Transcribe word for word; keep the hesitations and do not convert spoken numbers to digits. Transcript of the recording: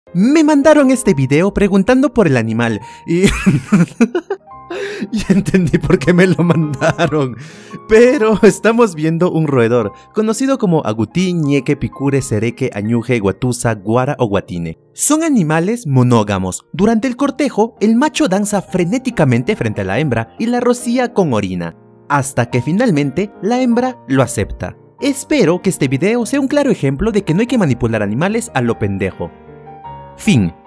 Me mandaron este video preguntando por el animal y... Ya entendí por qué me lo mandaron. Pero estamos viendo un roedor, conocido como agutí, ñeque, picure, cereque, añuje, guatusa, guara o guatine. Son animales monógamos. Durante el cortejo, el macho danza frenéticamente frente a la hembra y la rocía con orina, hasta que finalmente la hembra lo acepta. Espero que este video sea un claro ejemplo de que no hay que manipular animales a lo pendejo. Fin.